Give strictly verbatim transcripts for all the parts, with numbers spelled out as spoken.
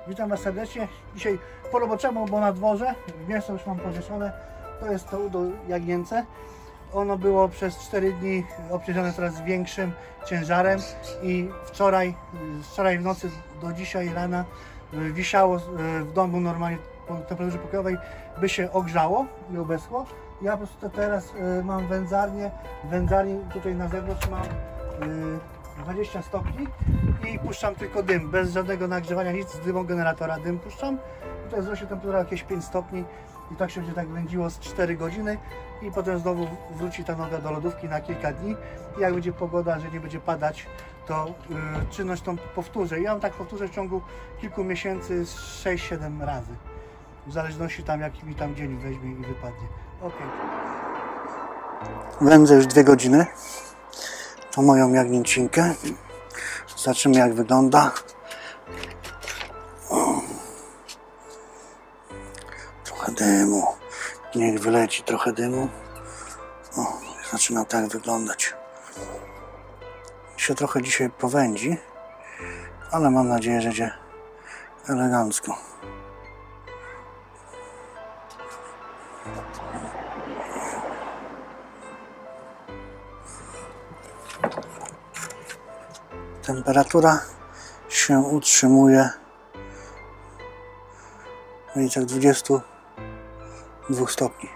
Witam Was serdecznie. Dzisiaj po roboczemu, bo na dworze. Mięso już mam powieszone. To jest to udo jagnięce. Ono było przez cztery dni obciążone coraz większym ciężarem i wczoraj, wczoraj w nocy do dzisiaj rana wisiało w domu normalnie po temperaturze pokojowej, by się ogrzało i obeschło. Ja po prostu teraz mam wędzarnię. Wędzarni tutaj na zewnątrz mam dwadzieścia stopni i puszczam tylko dym, bez żadnego nagrzewania, nic, z dymą generatora dym puszczam. I to wzrośnie temperatura jakieś pięć stopni i tak się będzie tak wędziło z cztery godziny i potem znowu wróci ta noga do lodówki na kilka dni. I jak będzie pogoda, że nie będzie padać, to yy, czynność tą powtórzę. Ja tak powtórzę w ciągu kilku miesięcy sześć siedem razy. W zależności tam jaki mi tam dzień weźmie i wypadnie. Ok. Wędzę już dwie godziny. To moją jagnięcinkę. Zobaczymy jak wygląda. O. Trochę dymu. Niech wyleci trochę dymu. O, zaczyna tak wyglądać. Się trochę dzisiaj powędzi, ale mam nadzieję, że będzie elegancko. Temperatura się utrzymuje w granicach dwudziestu dwóch stopni.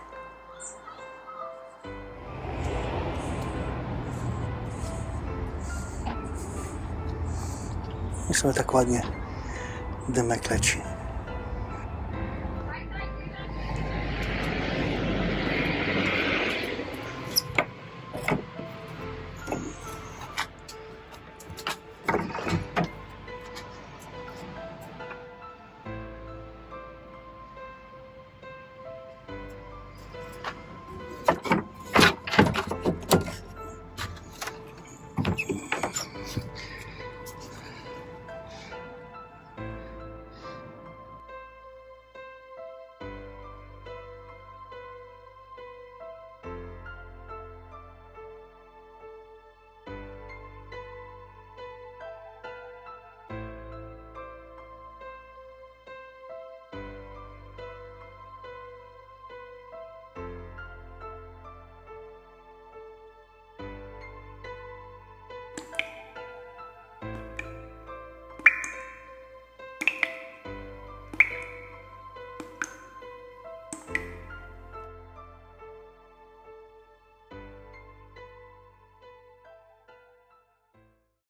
I sobie tak ładnie dymek leci.